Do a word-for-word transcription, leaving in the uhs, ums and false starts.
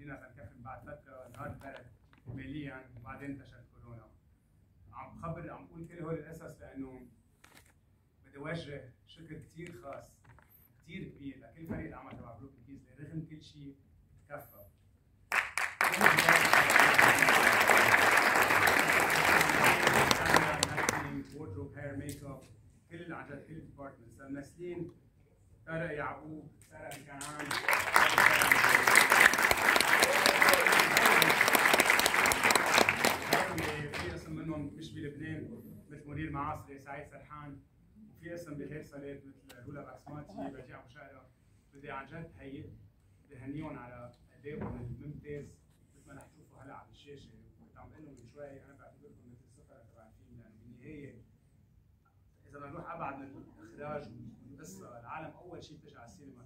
جينا تنكفي بعد فتره نهار برد ماليا وبعدين انتشرت كورونا. عم بخبر عم بقول كل هول القصص لانه بدي اوجه شكر كثير خاص كثير كبير لكل فريق العمل تبع بروك كيز اللي رغم كل شيء تكفى. ووردروب، هير، ميك اب، كل عن جد كل الديبارتمنتس الممثلين، طارق يعقوب، ساره كنعان، في قسم منهم مش بلبنان مثل منير معاصري، سعيد سرحان، وفي قسم بغير صالات مثل رولا بسماتي، بديع ابو شقره. بدي عن جد هيئ بهنيهم على ادائهم الممتاز مثل ما رح تشوفوا هلا على الشاشه. كنت عم بقول لهم من شوي انا بعتبركم مثل السفره تبع الفيلم، لانه بالنهايه اذا بدنا نروح ابعد من الاخراج والقصه، العالم اول شيء بتجي على السينما